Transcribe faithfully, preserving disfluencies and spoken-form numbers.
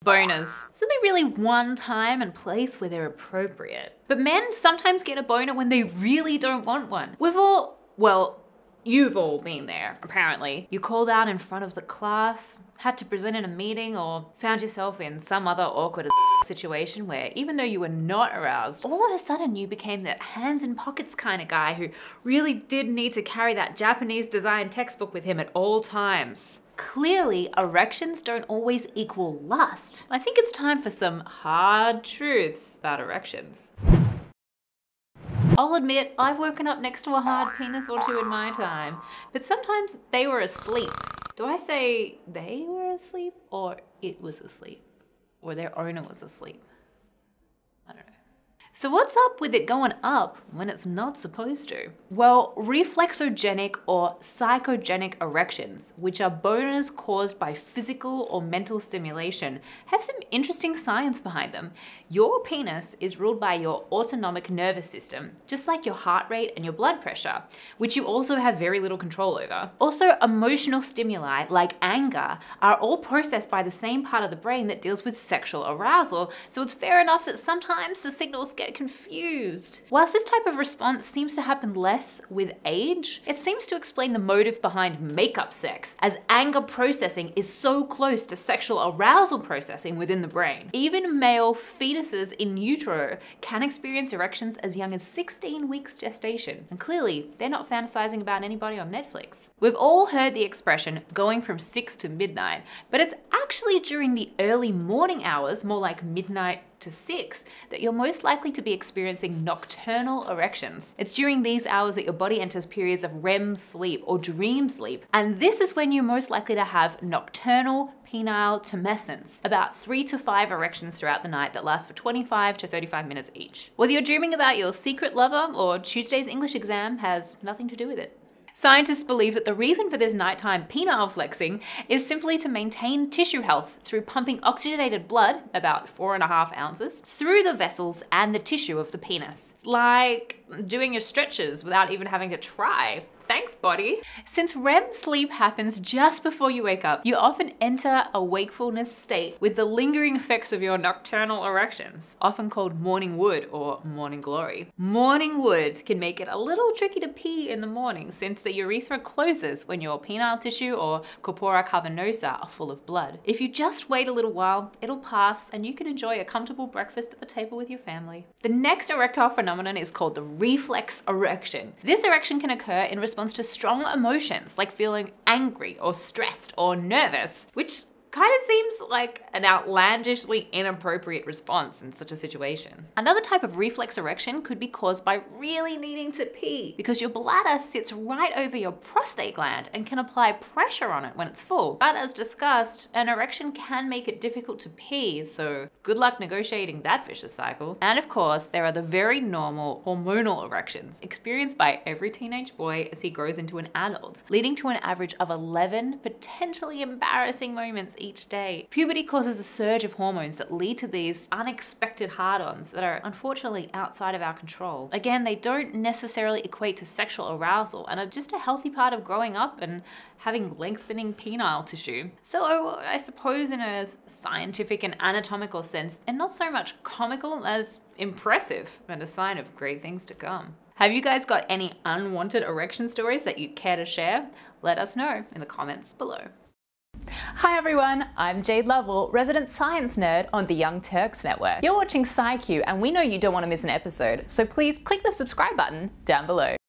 Boners. There's only really one time and place where they're appropriate. But men sometimes get a boner when they really don't want one. We've all, well, you've all been there, apparently. You called out in front of the class, had to present in a meeting, or found yourself in some other awkward situation where even though you were not aroused, all of a sudden you became that hands in pockets kind of guy who really did need to carry that Japanese design textbook with him at all times. Clearly, erections don't always equal lust. I think it's time for some hard truths about erections. I'll admit, I've woken up next to a hard penis or two in my time, but sometimes they were asleep. Do I say they were asleep or it was asleep? Or their owner was asleep? I don't know. So what's up with it going up when it's not supposed to? Well, reflexogenic or psychogenic erections, which are boners caused by physical or mental stimulation, have some interesting science behind them. Your penis is ruled by your autonomic nervous system, just like your heart rate and your blood pressure, which you also have very little control over. Also, emotional stimuli like anger are all processed by the same part of the brain that deals with sexual arousal, so it's fair enough that sometimes the signals get confused. Whilst this type of response seems to happen less with age, it seems to explain the motive behind makeup sex, as anger processing is so close to sexual arousal processing within the brain. Even male fetuses in utero can experience erections as young as sixteen weeks gestation, and clearly they're not fantasizing about anybody on Netflix. We've all heard the expression going from six to midnight, but it's actually during the early morning hours, more like midnight to six, that you're most likely to be experiencing nocturnal erections. It's during these hours that your body enters periods of R E M sleep or dream sleep, and this is when you're most likely to have nocturnal penile tumescence, about three to five erections throughout the night that last for twenty-five to thirty-five minutes each. Whether you're dreaming about your secret lover or Tuesday's English exam has nothing to do with it. Scientists believe that the reason for this nighttime penile flexing is simply to maintain tissue health through pumping oxygenated blood, about four and a half ounces, through the vessels and the tissue of the penis. It's like doing your stretches without even having to try. Thanks, body. Since R E M sleep happens just before you wake up, you often enter a wakefulness state with the lingering effects of your nocturnal erections, often called morning wood or morning glory. Morning wood can make it a little tricky to pee in the morning since the urethra closes when your penile tissue or corpora cavernosa are full of blood. If you just wait a little while, it'll pass and you can enjoy a comfortable breakfast at the table with your family. The next erectile phenomenon is called the reflex erection. This erection can occur in response to strong emotions like feeling angry or stressed or nervous, which kind of seems like an outlandishly inappropriate response in such a situation. Another type of reflex erection could be caused by really needing to pee because your bladder sits right over your prostate gland and can apply pressure on it when it's full. But as discussed, an erection can make it difficult to pee, so good luck negotiating that vicious cycle. And of course, there are the very normal hormonal erections experienced by every teenage boy as he grows into an adult, leading to an average of eleven potentially embarrassing moments each day. Puberty causes a surge of hormones that lead to these unexpected hard-ons that are unfortunately outside of our control. Again, they don't necessarily equate to sexual arousal and are just a healthy part of growing up and having lengthening penile tissue. So I suppose in a scientific and anatomical sense, they're not so much comical as impressive and a sign of great things to come. Have you guys got any unwanted erection stories that you care to share? Let us know in the comments below. Hi everyone, I'm Jade Lovell, resident science nerd on the Young Turks Network. You're watching SciQ and we know you don't want to miss an episode, so please click the subscribe button down below.